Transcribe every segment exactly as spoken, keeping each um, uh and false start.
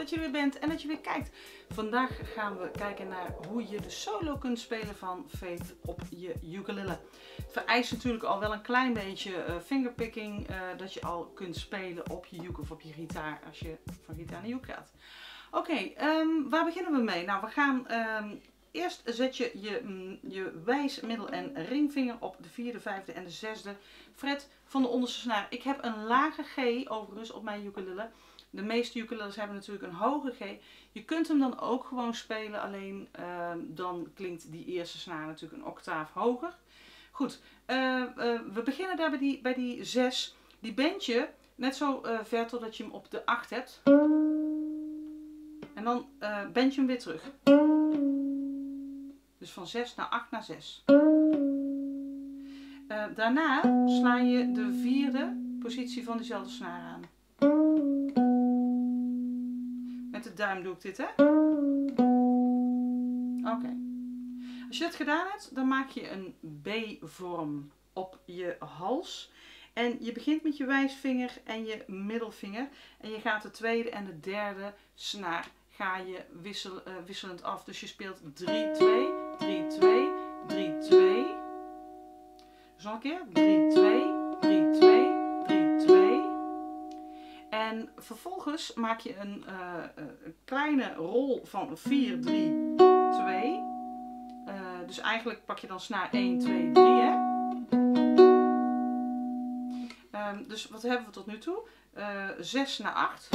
dat je er weer bent en dat je weer kijkt. Vandaag gaan we kijken naar hoe je de solo kunt spelen van Faith op je ukulele. Het vereist natuurlijk al wel een klein beetje uh, fingerpicking, uh, dat je al kunt spelen op je uke of op je gitaar als je van gitaar naar uke gaat. Oké, okay, um, waar beginnen we mee? Nou, we gaan um, eerst zet je je, mm, je wijs, middel en ringvinger op de vierde, vijfde en de zesde fret van de onderste snaar. Ik heb een lage G overigens op mijn ukulele. De meeste ukuleles hebben natuurlijk een hoge G. Je kunt hem dan ook gewoon spelen, alleen uh, dan klinkt die eerste snaar natuurlijk een octaaf hoger. Goed, uh, uh, we beginnen daar bij die, bij die zes. Die bend je net zo uh, ver totdat je hem op de acht hebt. En dan uh, bend je hem weer terug. Dus van zes naar acht naar zes. Uh, daarna sla je de vierde positie van diezelfde snaar aan. Met de duim doe ik dit, hè? Oké. Okay. Als je dat gedaan hebt, dan maak je een B-vorm op je hals. En je begint met je wijsvinger en je middelvinger. En je gaat de tweede en de derde snaar ga je wissel, uh, wisselend af. Dus je speelt drie, twee, drie, twee, drie, twee. Dus nog een keer. drie, twee, drie, twee, drie, twee. En vervolgens maak je een, uh, een kleine rol van vier, drie, twee. Uh, dus eigenlijk pak je dan snaar één, twee, drie, hè. Um, dus wat hebben we tot nu toe? Uh, zes naar acht.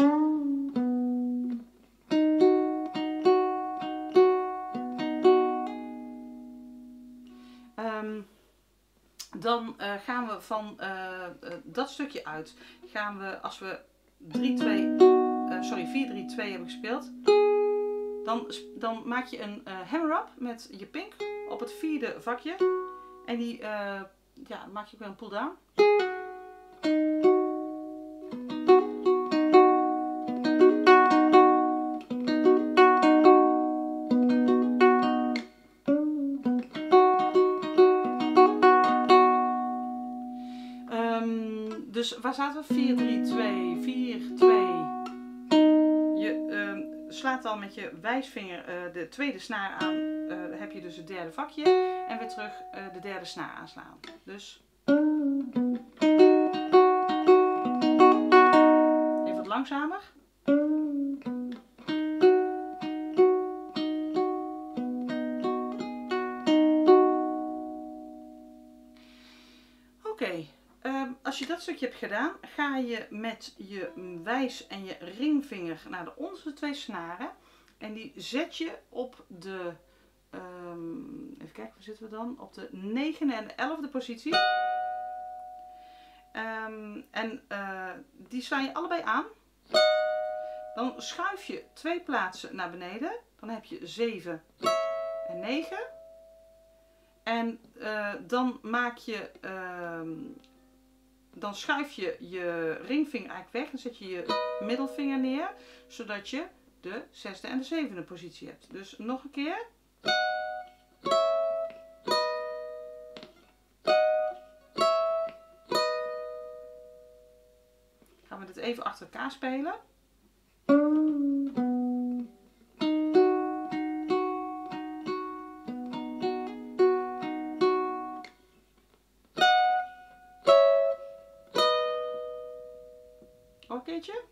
Um, dan uh, gaan we van uh, uh, dat stukje uit. Gaan we, als we drie, twee, uh, sorry, vier, drie, twee hebben gespeeld. Dan, dan maak je een uh, hammer-up met je pink op het vierde vakje. En die uh, ja, maak je ook weer een pull-down. Dus waar zaten we? vier, drie, twee, vier, twee. Je uh, slaat dan met je wijsvinger uh, de tweede snaar aan. Uh, heb je dus het derde vakje. En weer terug uh, de derde snaar aanslaan. Dus. Even wat langzamer. Oké. Okay. Um, als je dat stukje hebt gedaan, ga je met je wijs en je ringvinger naar de onderste twee snaren. En die zet je op de, um, even kijken, waar zitten we dan? Op de negende en de elfde positie. Um, en uh, die sla je allebei aan. Dan schuif je twee plaatsen naar beneden. Dan heb je zeven en negen. En uh, dan maak je... Um, Dan schuif je je ringvinger eigenlijk weg. Dan zet je je middelvinger neer. Zodat je de zesde en de zevende positie hebt. Dus nog een keer. Gaan we dit even achter elkaar spelen. Een keertje.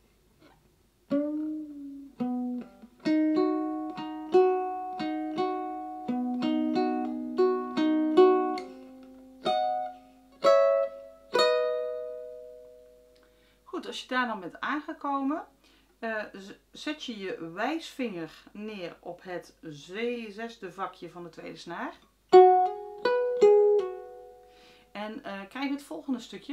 Goed, als je daar dan bent aangekomen, uh, zet je je wijsvinger neer op het zesde vakje van de tweede snaar. En uh, krijg je het volgende stukje.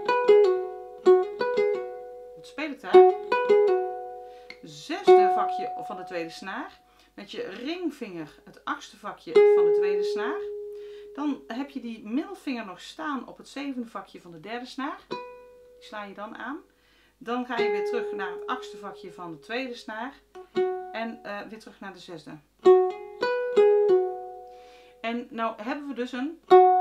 Speel ik daar. Zesde vakje van de tweede snaar. Met je ringvinger het achtste vakje van de tweede snaar. Dan heb je die middelvinger nog staan op het zevende vakje van de derde snaar. Die sla je dan aan. Dan ga je weer terug naar het achtste vakje van de tweede snaar. En uh, weer terug naar de zesde. En nou hebben we dus een...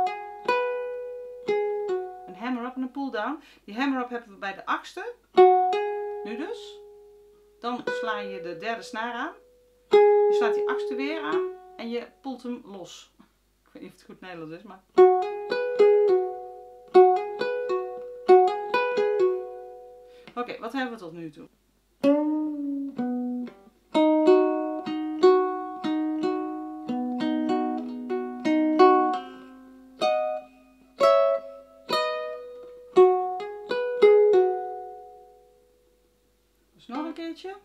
Een hammer-up en een pull-down. Die hammer-up hebben we bij de achtste. Nu dus. Dan sla je de derde snaar aan. Je slaat die achtste weer aan en je poelt hem los. Ik weet niet of het goed Nederlands is, maar... Oké, okay, wat hebben we tot nu toe? Dus nog een keertje.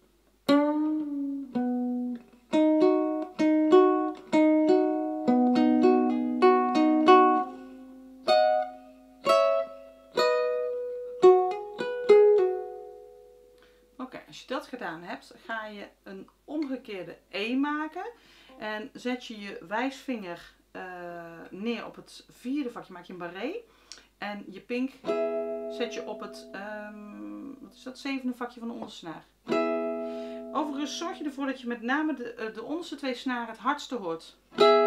Als je dat gedaan hebt, ga je een omgekeerde E maken en zet je je wijsvinger uh, neer op het vierde vakje, maak je een barré en je pink zet je op het um, wat is dat, zevende vakje van de ondersnaar. Overigens zorg je ervoor dat je met name de, de onderste twee snaren het hardste hoort.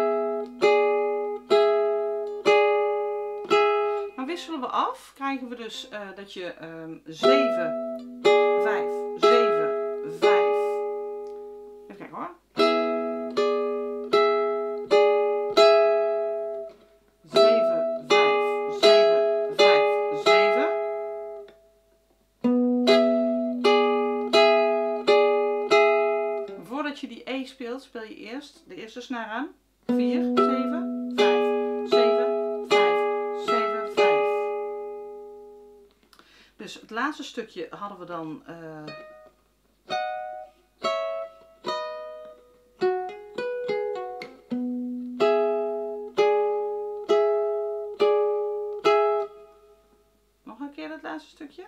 Dan wisselen we af, krijgen we dus uh, dat je um, zeven, vijf, zeven, vijf. Even kijken hoor. zeven, vijf, zeven, vijf, zeven. Voordat je die E speelt, speel je eerst de eerste snaar aan. vier, zeven, vijf, zeven, vijf, zeven, vijf. Dus het laatste stukje hadden we dan... Uh, nog een keer het laatste stukje.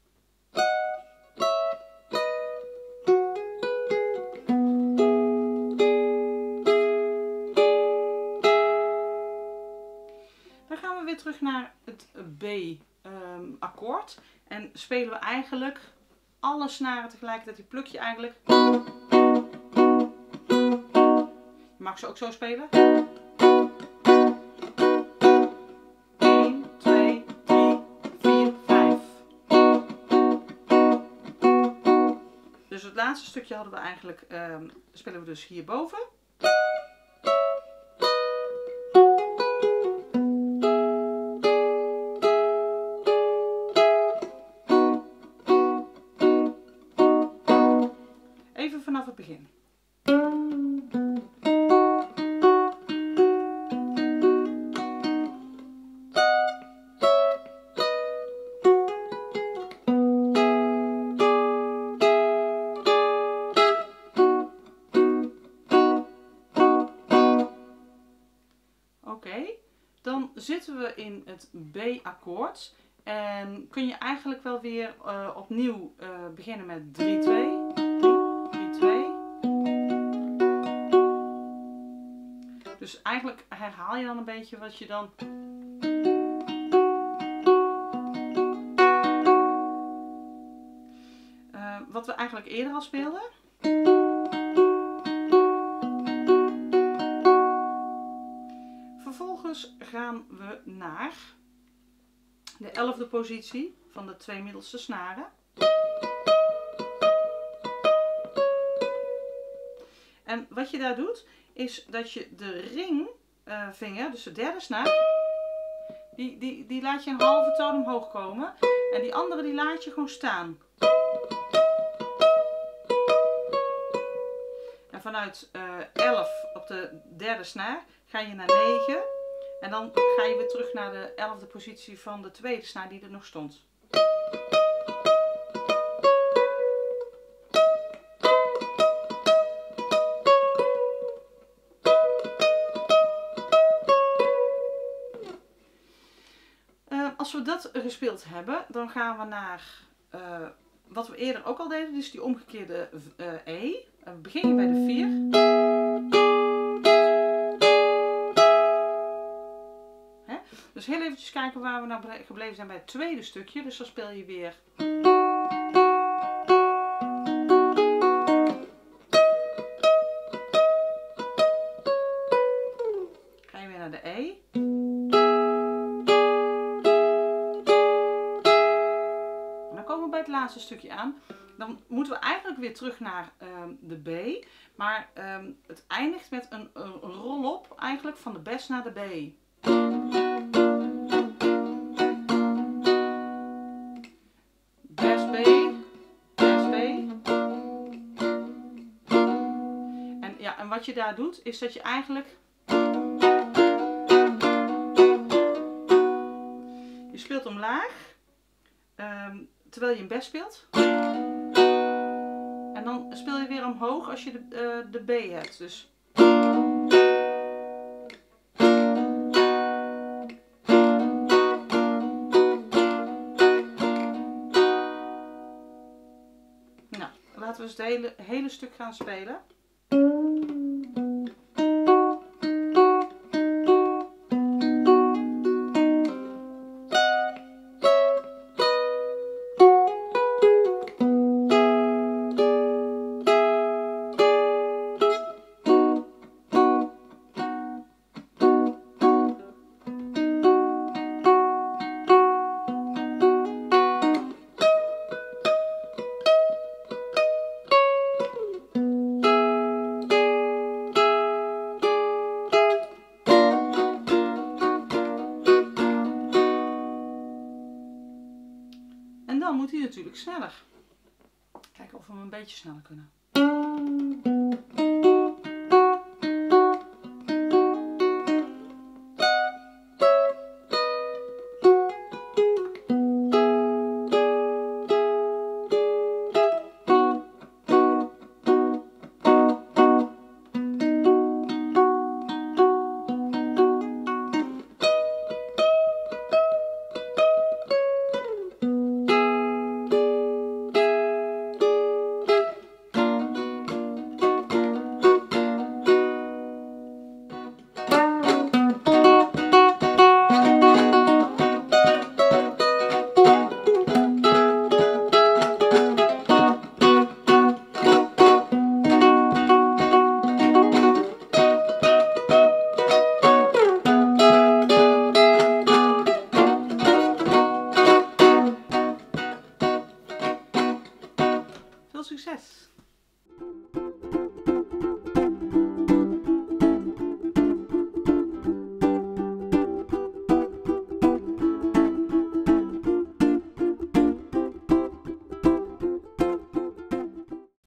Dan gaan we weer terug naar het B um, akkoord. En spelen we eigenlijk alle snaren tegelijkertijd. Die pluk je eigenlijk. Je mag ze ook zo spelen. één, twee, drie, vier, vijf. Dus het laatste stukje hadden we eigenlijk, um, spelen we dus hierboven. Even vanaf het begin. Oké, dan zitten we in het B-akkoord en kun je eigenlijk wel weer uh, opnieuw uh, beginnen met drie, twee. Dus eigenlijk herhaal je dan een beetje wat je dan... Uh, wat we eigenlijk eerder al speelden. Vervolgens gaan we naar de elfde positie van de twee middelste snaren. En wat je daar doet, is dat je de ringvinger, uh, dus de derde snaar, die, die, die laat je een halve toon omhoog komen. En die andere die laat je gewoon staan. En vanuit uh, elf op de derde snaar ga je naar negen. En dan ga je weer terug naar de elfde positie van de tweede snaar die er nog stond. Als we dat gespeeld hebben, dan gaan we naar uh, wat we eerder ook al deden, dus die omgekeerde uh, E. Uh, begin je bij de vier. Hè? Dus heel eventjes kijken waar we nou gebleven zijn bij het tweede stukje. Dus dan speel je weer... Ga je weer naar de E. komen bij het laatste stukje aan. Dan moeten we eigenlijk weer terug naar um, de B. Maar um, het eindigt met een, een rol-op eigenlijk van de bes naar de B. Bes B, bes B. En, ja, en wat je daar doet is dat je eigenlijk... Je speelt omlaag, um, terwijl je een bes speelt. En dan speel je weer omhoog als je de, uh, de B hebt. Dus. Nou, laten we eens het hele, hele stuk gaan spelen. En dan moet hij natuurlijk sneller. Kijken of we hem een beetje sneller kunnen.